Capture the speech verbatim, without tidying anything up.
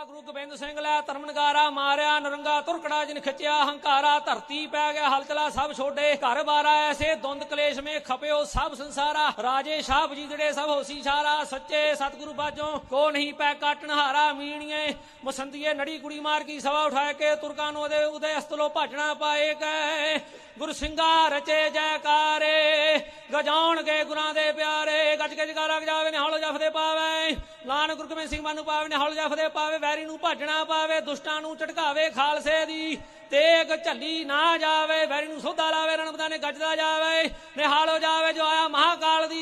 ਗੁਰੂ ਗੋਬਿੰਦ ਸਿੰਘ ਲੈ ਧਰਮ ਨਗਾਰਾ ਮਾਰਿਆ ਨਰੰਗਾ ਤੁਰਕੜਾ ਜਿਨ ਖਿੱਚਿਆ ਹੰਕਾਰਾ ਧਰਤੀ ਪੈ ਗਿਆ ਹਲਚਲਾ ਸਭ ਛੋਡੇ ਘਰ ਬਾਰਾ ਐਸੇ ਦੁੰਦ ਕਲੇਸ਼ ਮੇ ਖਪਿਓ ਸਭ ਸੰਸਾਰਾ ਰਾਜੇ ਸ਼ਾਹ ਵਜੀਦੜੇ ਸਭ ਹੋਸੀ ਛਾਰਾ ਸੱਚੇ ਸਤਿਗੁਰੂ ਬਾਜੋਂ ਕੋ ਨਹੀਂ ਪੈ ਕਾਟਣ ਹਾਰਾ ਮੀਣੀਏ ਮਸੰਦੀਏ ਨੜੀ ਕੁੜੀ ਮਾਰ ਕੀ ਸਵਾ ਉਠਾਏ ਕੇ ਤੁਰਕਾਂ ਨੂੰ ਉਹਦੇ ਉਦੇ ਅਸਤਲੋਂ ਭੱਜਣਾ ਪਾਏ ਗਏ ਗੁਰ ਸਿੰਘਾ ਰਚੇ ਜੈਕਾਰੇ ਗਜਾਉਣਗੇ ਗੁਰਾਂ ਦੇ ਪਿਆਰੇ ਗੱਜ ਕੇ ਜਗਾਰਾ ਜਾਵੇ ਨਿਹਾਲੋ ਜਫਦੇ ਪਾਵੇ ਨਾਨਕ ਗੁਰੂ ਗੋਬਿੰਦ ਸਿੰਘ ਮਾਨੂੰ ਪਾਵੇ ਨਿਹਾਲੋ ਜਫਦੇ ਪਾਵੇ ਵੈਰੀ ਨੂੰ ਭੱਜਣਾ ਪਾਵੇ ਦੁਸ਼ਟਾਂ ਨੂੰ ਝਟਕਾਵੇ ਖਾਲਸੇ ਦੀ ਤੇਗ ਝੱਲੀ ਨਾ ਜਾਵੇ ਵੈਰੀ ਨੂੰ ਸੋਧਾ ਲਾਵੇ ਰਣਪਤਾ ਨੇ ਗੱਜਦਾ ਜਾਵੇ ਨਿਹਾਲੋ ਜਾਵੇ ਜੋ ਆਇਆ ਮਹਾਕਾਲ ਦੀ